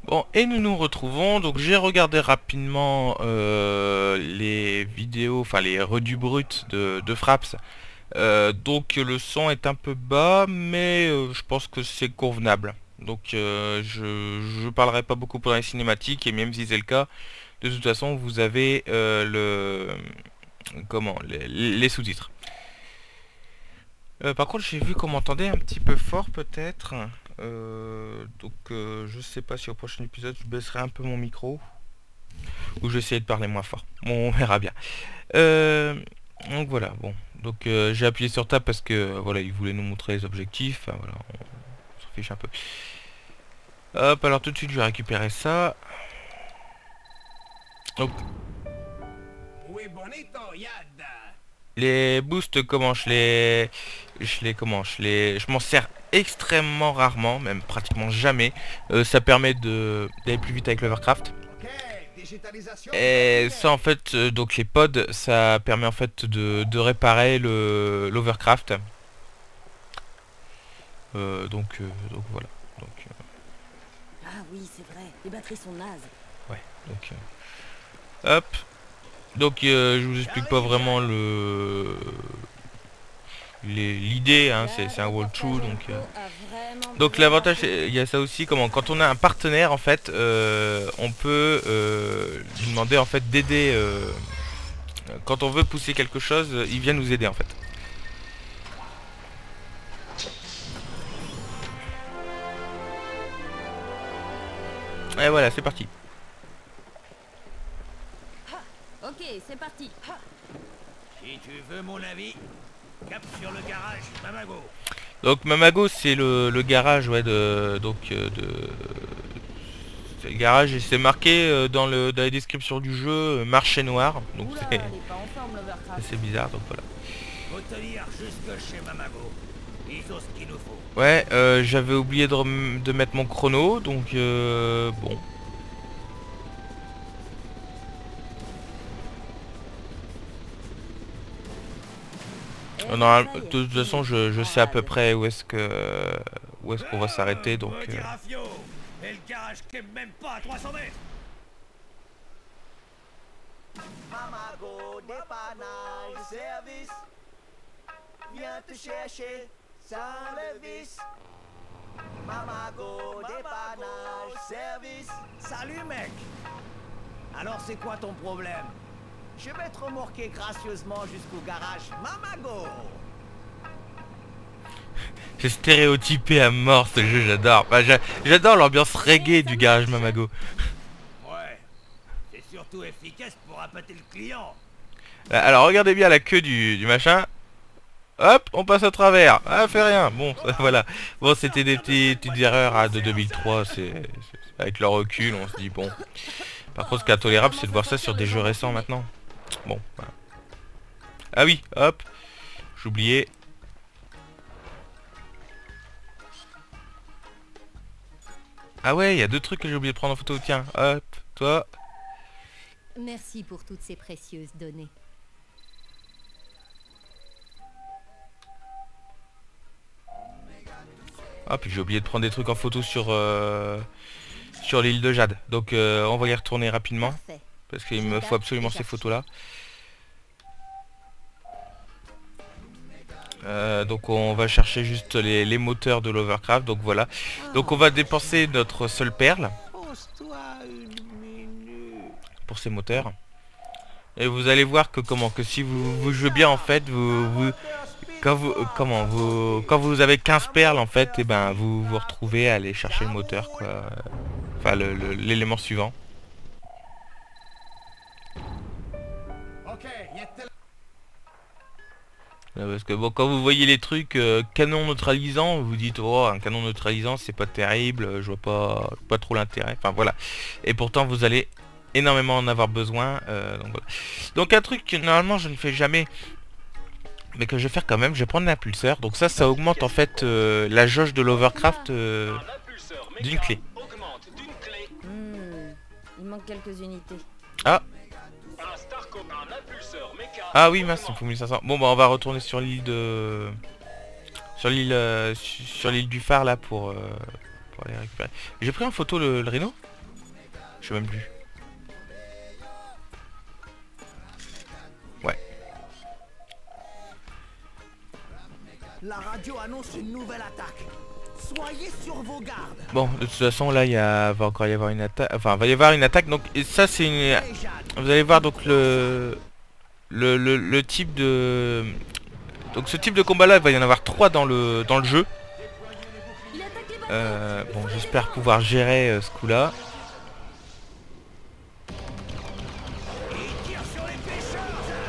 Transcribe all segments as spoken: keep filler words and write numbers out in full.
Bon, et nous nous retrouvons. Donc j'ai regardé rapidement euh, les vidéos, enfin les redus bruts de, de Fraps. Euh, donc le son est un peu bas, mais euh, je pense que c'est convenable. Donc euh, je je parlerai pas beaucoup pendant les cinématiques, et même si c'est le cas, de toute façon vous avez euh, le comment les, les sous-titres. Euh, par contre, j'ai vu qu'on m'entendait un petit peu fort peut-être. Euh, donc euh, je sais pas si au prochain épisode je baisserai un peu mon micro ou je vais essayer de parler moins fort. Bon, on verra bien. Euh, donc voilà, bon. Donc euh, j'ai appuyé sur tab parce que voilà, il voulait nous montrer les objectifs. Enfin, voilà, on s'en fiche un peu. Hop, alors tout de suite je vais récupérer ça. Donc les boosts, comment je les je les comment je les je m'en sers extrêmement rarement, même pratiquement jamais. Euh, ça permet de d'aller plus vite avec l'Overcraft. Et ça en fait, euh, donc les pods, ça permet en fait de, de réparer le l'Overcraft. Euh, donc euh, donc voilà. Donc euh, Ah oui, c'est vrai, les batteries sont nazes. ouais. Donc euh, hop. Donc euh, je vous explique pas vraiment le l'idée, hein, c'est un walkthrough, donc euh, donc l'avantage, il y a ça aussi, comment quand on a un partenaire en fait, euh, on peut euh, lui demander en fait d'aider, euh, quand on veut pousser quelque chose, il vient nous aider en fait. Et voilà, c'est parti. Ok, c'est parti. Si tu veux mon avis, cap sur le garage Mamago. Donc Mamago, c'est le, le garage, ouais, de donc euh, de c'est le garage, et c'est marqué euh, dans le dans la description du jeu, euh, marché noir. Donc Oula, c'est elle est pas en forme, l'Overcraft. c'est bizarre, donc voilà. Faut tenir jusque chez Mamago. Ils ont ce qu'il nous faut. Ouais, euh, j'avais oublié de, rem- de mettre mon chrono, donc euh, bon. Eh, Euh, normal- ça de y est, toute façon, fini. je, je sais à peu Parade. près où est-ce que où est-ce qu'on va s'arrêter, donc. Petit euh, Raffio. Et le garage qui est même pas à trois cents mètres. Mamago dépannage service. Viens te chercher sans le vice. Mamago dépannage service. Salut mec. Alors c'est quoi ton problème? Je vais te remorquer gracieusement jusqu'au garage Mamago. C'est stéréotypé à mort ce jeu, j'adore. Enfin, j'a- j'adore l'ambiance reggae du garage Mamago. Ouais. C'est surtout efficace pour appâter le client. Euh, Alors regardez bien la queue du, du machin. Hop, on passe à travers. Ah, fait rien. Bon, ça, voilà. Bon, c'était des petits- petites erreurs hein, de deux mille trois. C'est c'est- avec le recul, on se dit bon. Par contre, ce qui est intolérable, c'est de voir ça sur des jeux récents maintenant. Bon. Voilà. Ah oui, hop. J'oubliais. Ah ouais, il y a deux trucs que j'ai oublié de prendre en photo. Tiens, hop, toi. Merci pour toutes ces précieuses données. Ah, puis j'ai oublié de prendre des trucs en photo sur euh, sur l'île de Jade. Donc euh, on va y retourner rapidement. Parfait. Parce qu'il me faut absolument ces photos là. Euh, donc on va chercher juste les, les moteurs de l'Overcraft. Donc voilà. Donc on va dépenser notre seule perle Pose-toi une minute. pour ces moteurs. Et vous allez voir que comment que si vous, vous jouez bien en fait, vous, vous quand vous euh, comment vous quand vous avez quinze perles en fait, et ben vous vous retrouvez à aller chercher le moteur quoi. Enfin le- le- l'élément suivant. Euh, Parce que bon, quand vous voyez les trucs euh, canon neutralisant, vous vous dites oh un canon neutralisant c'est pas terrible, euh, je vois pas pas trop l'intérêt. Enfin voilà. Et pourtant vous allez énormément en avoir besoin. euh, donc, voilà. Donc un truc que normalement je ne fais jamais, mais que je vais faire quand même, je vais prendre l'impulseur. Donc ça, ça augmente en fait euh, la jauge de l'Overcraft euh, d'une clé. Hmm, il manque quelques unités. Ah. Ah oui mince, il me faut mille cinq cents. Bon bah on va retourner sur l'île de sur l'île euh, sur l'île du phare là pour, euh, pour aller récupérer. J'ai pris en photo le, le Rhino. Je sais même plus. Ouais. La radio annonce une nouvelle attaque. Soyez sur vos gardes. Bon, de toute façon, là, il y a... va encore y avoir une attaque. Enfin, il va y avoir une attaque. Donc, et ça, c'est une... Hey, Jeanne. Vous allez voir donc le... Le, le, le type de... Donc, ce type de combat-là, il va y en avoir trois dans le, dans le jeu. Euh, bon, j'espère pouvoir gérer euh, ce coup-là. Il tire sur les pêcheurs,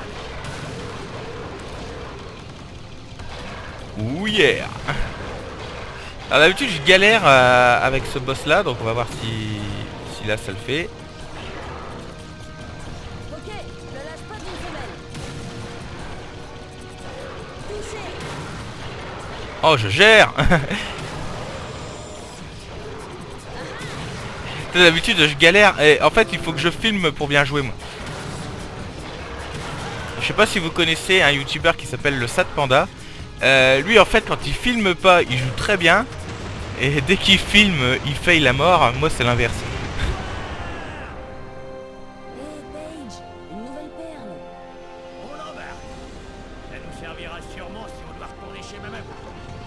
Jeanne. Ouh yeah. Alors d'habitude je galère euh, avec ce boss là, donc on va voir si, si là ça le fait. Ok, ne lâche pas d'une semelle. Touché. Oh je gère. D'habitude je galère et en fait il faut que je filme pour bien jouer moi. Je sais pas si vous connaissez un youtubeur qui s'appelle le Sad Panda. Euh, lui en fait quand il filme pas il joue très bien. Et dès qu'il filme il fail la mort. Moi c'est l'inverse. Hey Paige, une nouvelle perle. On embarque. Ça nous servira sûrement si on doit retourner chez ma meuf.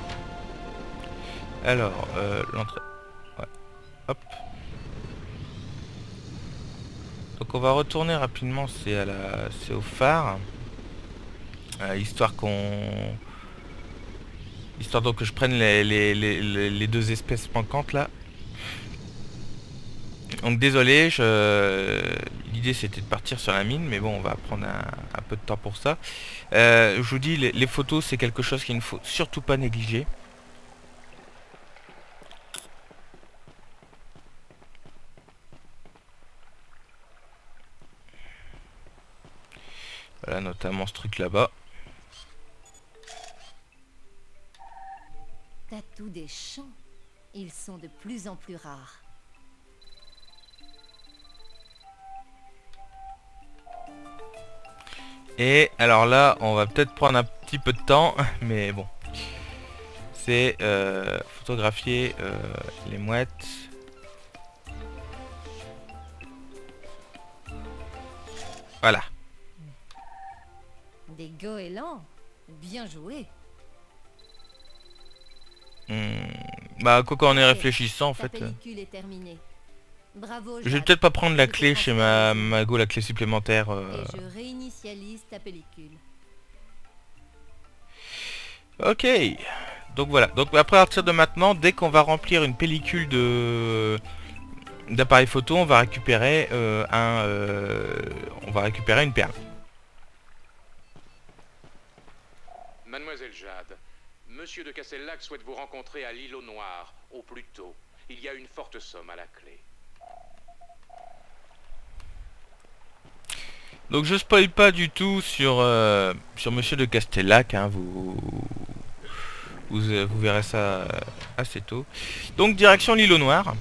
Alors euh, l'entrée. Ouais. Hop. Donc on va retourner rapidement, c'est à la, c'est au phare, euh, histoire qu'on, histoire donc que je prenne les, les, les, les deux espèces manquantes là. Donc désolé, je... l'idée c'était de partir sur la mine, mais bon on va prendre un, un peu de temps pour ça. Euh, je vous dis, les, les photos c'est quelque chose qu'il ne faut surtout pas négliger. Voilà, notamment ce truc là-bas. Tatou des champs. Ils sont de plus en plus rares. Et alors là, on va peut-être prendre un petit peu de temps, mais bon. C'est euh, photographier euh, les mouettes. Voilà. Des goélands. Bien joué. Hmm. Bah, quoi qu'en est réfléchissant, en Ta fait. euh, pellicule est terminée. Bravo, Je vais Jade. peut-être pas prendre la Je te clé chez ma Mago, la clé supplémentaire. euh. Et je réinitialise ta pellicule. Ok. Donc voilà. Donc après, à partir de maintenant, dès qu'on va remplir une pellicule de d'appareil photo, on va récupérer euh, un, euh, on va récupérer une perle. Mademoiselle Jade, Monsieur de Castellac souhaite vous rencontrer à l'îlot Noir, au plus tôt. Il y a une forte somme à la clé. Donc je spoil pas du tout sur euh, sur Monsieur de Castellac, hein, vous, vous vous verrez ça assez tôt. Donc direction l'îlot Noir.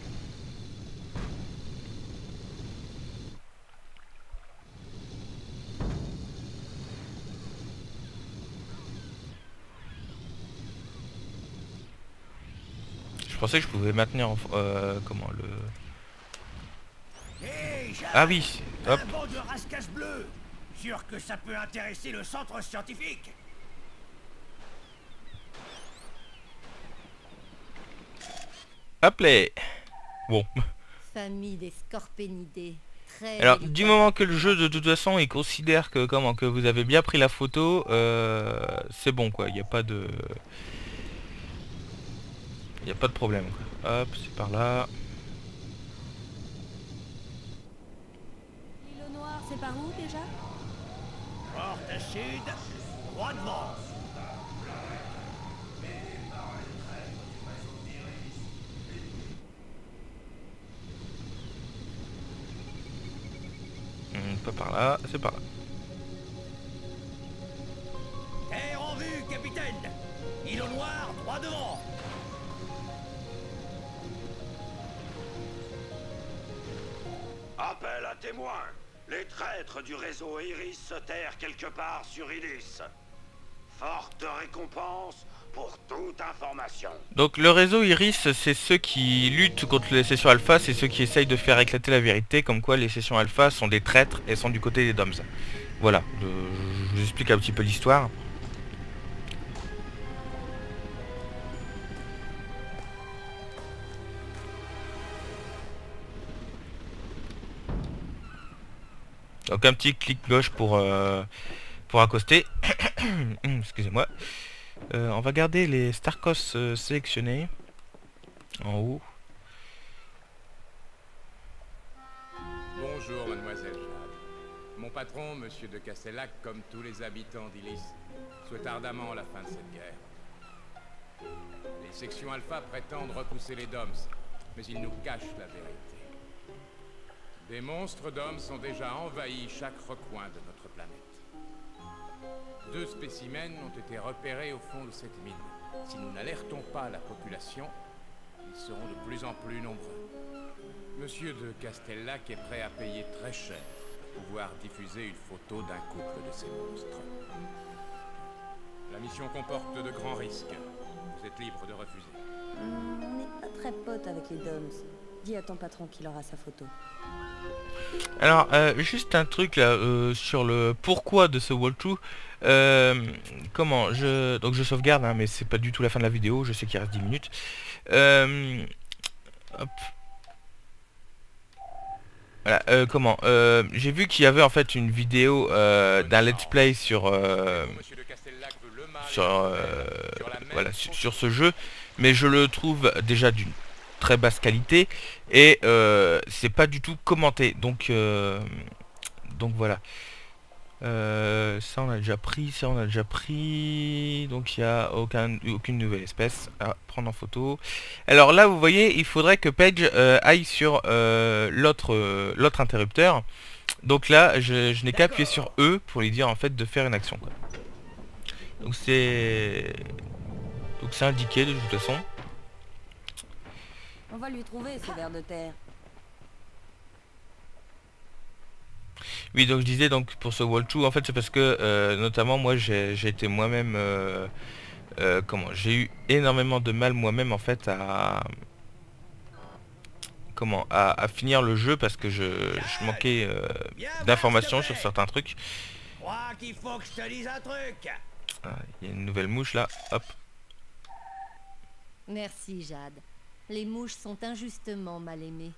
Je pensais que je pouvais maintenir en, euh, comment le. Hé, Jeanne. Ah oui, hop. Un banc de rascasse bleu. Sûr que ça peut intéresser le centre scientifique. Hop là. Bon. Famille des scorpénidés. Très Alors délicate. du moment que le jeu de toute façon il considère que comment que vous avez bien pris la photo, euh, c'est bon quoi. Il n'y a pas de, il y a pas de problème quoi. Hop, c'est par là. L'îlot Noir, c'est par où déjà? Porte sud, droit devant. Hum, pas par là, c'est par là. Terre en vue, capitaine. Îlot Noir, droit devant. Appel à témoins. Les traîtres du réseau Iris se terrent quelque part sur Ilis. Forte récompense pour toute information. Donc le réseau Iris, c'est ceux qui luttent contre les sessions alpha, c'est ceux qui essayent de faire éclater la vérité, comme quoi les sessions alpha sont des traîtres et sont du côté des Doms. Voilà, je, je vous explique un petit peu l'histoire. Donc un petit clic gauche pour, euh, pour accoster. Excusez-moi. Euh, on va garder les Starkos euh, sélectionnés en haut. Bonjour, mademoiselle Jade. Mon patron, monsieur de Castellac, comme tous les habitants d'Ilis, souhaite ardemment la fin de cette guerre. Les sections Alpha prétendent repousser les Doms, mais ils nous cachent la vérité. Des monstres d'hommes ont déjà envahi chaque recoin de notre planète. Deux spécimens ont été repérés au fond de cette mine. Si nous n'alertons pas la population, ils seront de plus en plus nombreux. Monsieur de Castellac est prêt à payer très cher pour pouvoir diffuser une photo d'un couple de ces monstres. La mission comporte de grands risques. Vous êtes libre de refuser. Hmm, on n'est pas très potes avec les Doms. Dis à ton patron qu'il aura sa photo. Alors, euh, juste un truc là euh, sur le pourquoi de ce walkthrough. Euh, comment je donc je sauvegarde, hein, mais c'est pas du tout la fin de la vidéo. Je sais qu'il reste dix minutes. Euh, hop. Voilà. Euh, comment euh, j'ai vu qu'il y avait en fait une vidéo euh, d'un let's play sur euh, sur euh, voilà sur, sur ce jeu, mais je le trouve déjà d'une très basse qualité et euh, c'est pas du tout commenté, donc euh, donc voilà. Euh, ça on a déjà pris, ça on a déjà pris, donc il n'y a aucun, aucune nouvelle espèce à prendre en photo. Alors là vous voyez, il faudrait que Paige euh, aille sur euh, l'autre euh, l'autre interrupteur. Donc là je, je n'ai qu'à appuyer sur E pour lui dire en fait de faire une action, quoi. Donc c'est donc c'est indiqué de toute façon. On va lui trouver ce ver de terre. Oui, donc je disais donc pour ce walkthrough en fait c'est parce que euh, notamment moi j'ai été moi-même euh, euh, comment j'ai eu énormément de mal moi-même en fait à comment à, à finir le jeu parce que je, je manquais euh, d'informations sur certains trucs. Crois qu'il faut que je te dise un truc. Ah, il y a une nouvelle mouche là, hop. Merci, Jade. Les mouches sont injustement mal aimées.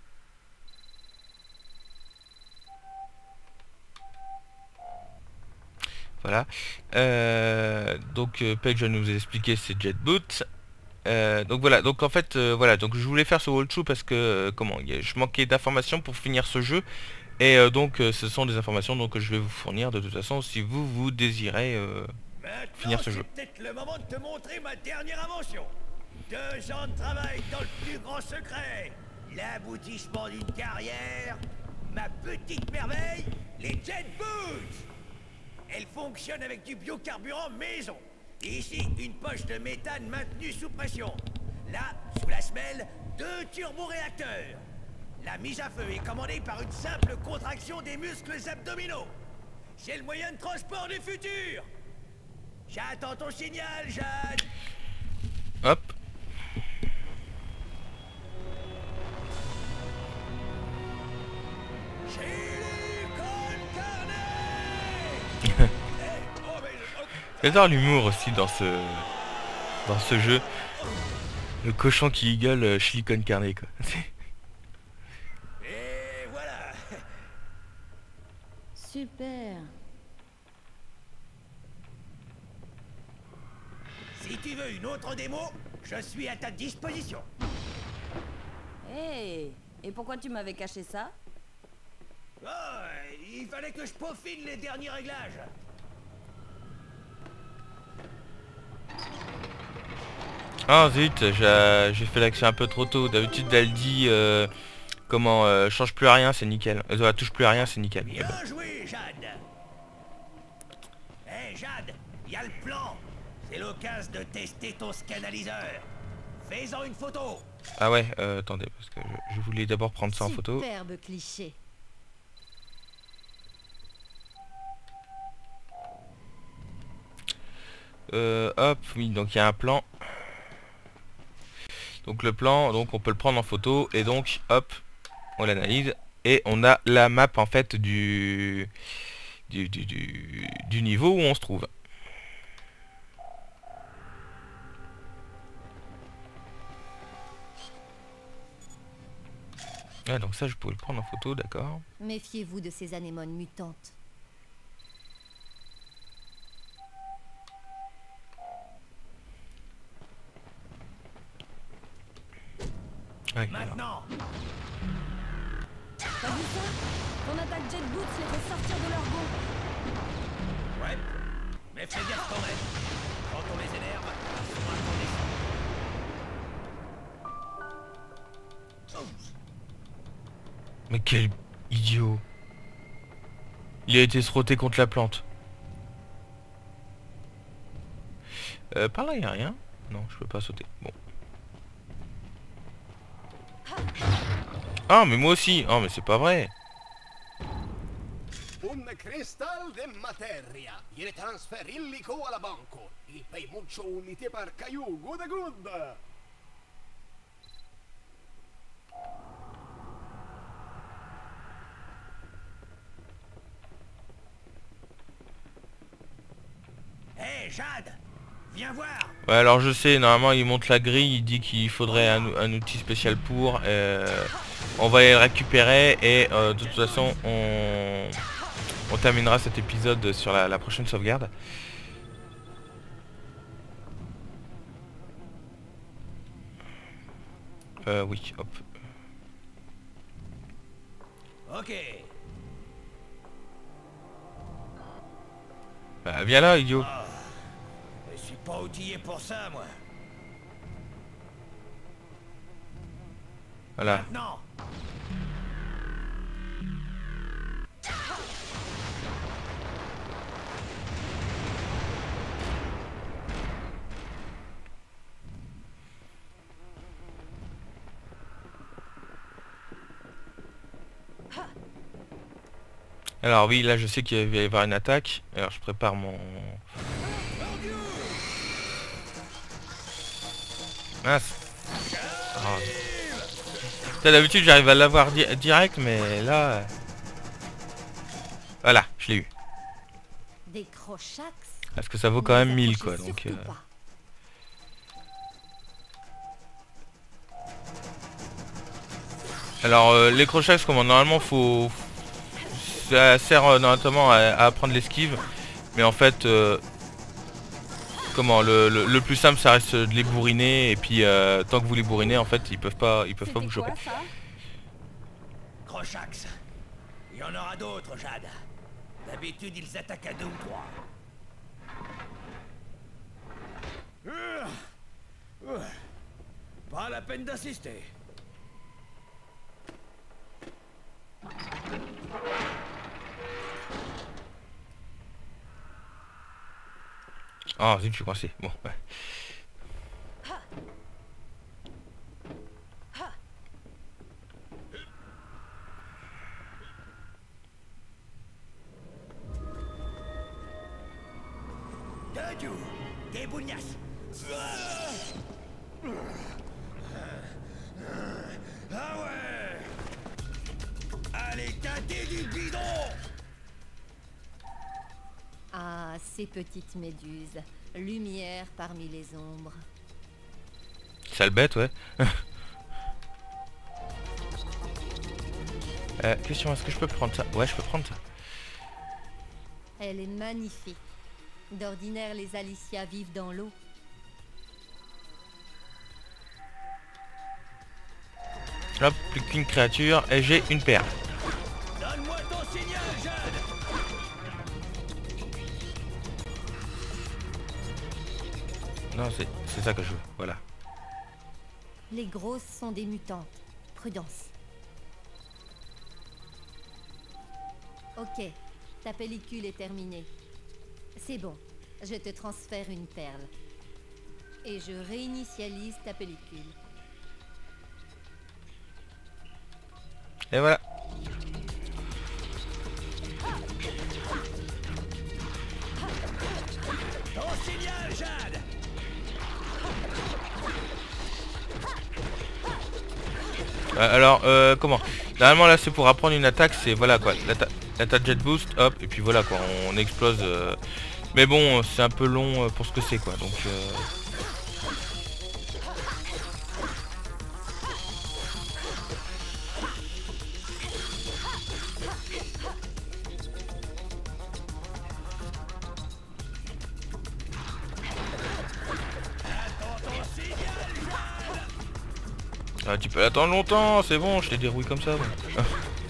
Voilà. Euh, donc euh, Paige va nous expliquer ses jet boots. Euh, donc voilà. Donc en fait, euh, voilà. Donc je voulais faire ce walkthrough parce que euh, comment, y a, je manquais d'informations pour finir ce jeu. Et euh, donc euh, ce sont des informations donc que je vais vous fournir de toute façon si vous vous désirez euh, finir ce jeu. C'est peut-être le moment de te montrer ma dernière invention. Deux ans de travail dans le plus grand secret. L'aboutissement d'une carrière. Ma petite merveille, les jet boots. Elle fonctionne avec du biocarburant maison. Et ici, une poche de méthane maintenue sous pression. Là, sous la semelle, deux turboréacteurs. La mise à feu est commandée par une simple contraction des muscles abdominaux. C'est le moyen de transport du futur. J'attends ton signal, Jade. Hop. J'adore l'humour aussi dans ce dans ce jeu. Le cochon qui gueule euh, chili con carne, quoi. Et voilà. Super. Si tu veux une autre démo, je suis à ta disposition. Hey, et pourquoi tu m'avais caché ça? Oh, il fallait que je peaufine les derniers réglages. Ah zut, j'ai fait l'action un peu trop tôt. D'habitude elle dit euh, comment euh, change plus à rien, c'est nickel. Euh, touche plus à rien, c'est nickel. Bien joué, Jade. Hé, hey, Jade, il y a le plan. C'est l'occasion de tester ton scanalyseur. Fais-en une photo. Ah ouais, euh, attendez, parce que je, je voulais d'abord prendre ça en photo. Superbe cliché. Euh, hop, oui, donc il y a un plan. Donc le plan, donc on peut le prendre en photo et donc hop, on l'analyse et on a la map en fait du du, du, du, du niveau où on se trouve. Ah, donc ça je pourrais le prendre en photo, d'accord. Méfiez-vous de ces anémones mutantes. Ouais, Maintenant. T'as vu ça? Ton attaque Jet Boots les fait sortir de leur gond. Ouais. Mais fais gaffe quand même. Quand on les énerve, ils sont incandescents. Mais quel idiot. Il a été frotté contre la plante. Euh, par là il n'y a rien. Non, je peux pas sauter. Bon. Ah mais moi aussi. Oh mais c'est pas vrai. Un cristal de materia. Il transfère illico alla banco. Il paye mucho unité par caillou. Good good. Hé, hey, Jade, viens voir. Ouais, alors je sais, normalement il monte la grille, il dit qu'il faudrait un, un outil spécial pour. Euh, on va y le récupérer et euh, de toute façon on, on terminera cet épisode sur la, la prochaine sauvegarde. Euh, oui, hop. Ok. Bah, viens là, idiot. Oh, je suis pas outillé pour ça, moi. Voilà. Maintenant. Alors oui, là je sais qu'il va y avoir une attaque. Alors je prépare mon... Mince. Oh. D'habitude j'arrive à l'avoir di direct, mais là... Voilà, je l'ai eu. Des crochax. Parce que ça vaut quand même mille quoi, donc... Euh... Alors euh, les crochax, comment normalement faut... Ça sert euh, notamment à, à apprendre l'esquive, mais en fait, euh, comment le, le, le plus simple, ça reste de les bourriner, et puis euh, tant que vous les bourrinez, en fait, ils peuvent pas, ils peuvent pas vous choper. Crochax. Il y en aura d'autres, Jade. D'habitude, ils attaquent à deux ou trois. Euh, euh, pas la peine d'insister. Ah zut, je suis coincé. Bon, ouais. Dadju, des bougnasses. Ah ouais. Allez, tâtez du bidon. Ah, ces petites méduses. Lumière parmi les ombres. Sale bête, ouais. euh, question, est-ce que je peux prendre ça? Ouais, je peux prendre ça. Elle est magnifique. D'ordinaire, les Alicia vivent dans l'eau. Hop, plus qu'une créature, et j'ai une perle. Donne-moi ton signal, Jade. Non, c'est ça que je veux, voilà. Les grosses sont des mutantes. Prudence. Ok, ta pellicule est terminée. C'est bon, je te transfère une perle. Et je réinitialise ta pellicule. Et voilà. Ton signal, Jade. Euh, alors, euh, comment? Normalement là c'est pour apprendre une attaque, c'est voilà quoi, l'attaque jet boost, hop, et puis voilà quoi, on, on explose. Euh... Mais bon, c'est un peu long euh, pour ce que c'est quoi, donc... Euh... Ah, tu peux attendre longtemps, c'est bon, je t'ai dérouillé comme ça. Bon.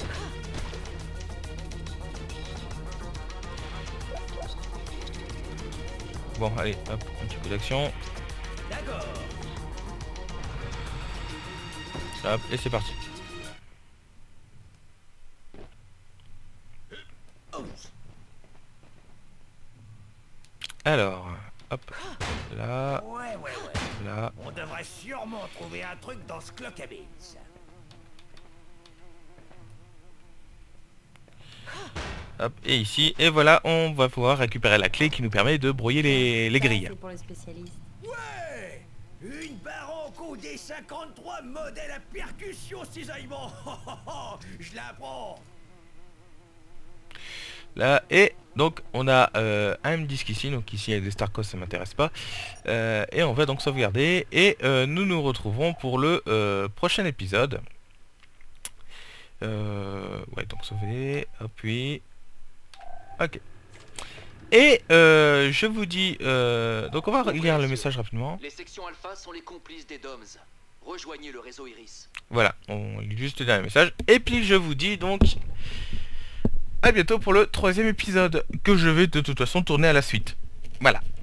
Bon, allez, hop, un petit peu d'action. Hop, et c'est parti. Alors, hop, là, Ouais, ouais, ouais. là. On devrait sûrement trouver un truc dans ce clock-a-beans. Hop, et ici, et voilà, on va pouvoir récupérer la clé qui nous permet de brouiller les, les grilles. C'est pour les spécialistes. Ouais, une Barranco D cinquante-trois modèle à percussion cisaillement. Je la prends. Là, et donc on a euh, un disque ici, donc ici avec des Starcos ça m'intéresse pas. Euh, et on va donc sauvegarder, et euh, nous nous retrouverons pour le euh, prochain épisode. Euh, ouais, donc sauver, hop, oui. Ok. Et euh, je vous dis, euh, donc on va lire le message rapidement. Les sections alpha sont les complices des Doms. Rejoignez le réseau Iris. Voilà, on lit juste le dernier message. Et puis je vous dis donc à bientôt pour le troisième épisode, que je vais de toute façon tourner à la suite. Voilà.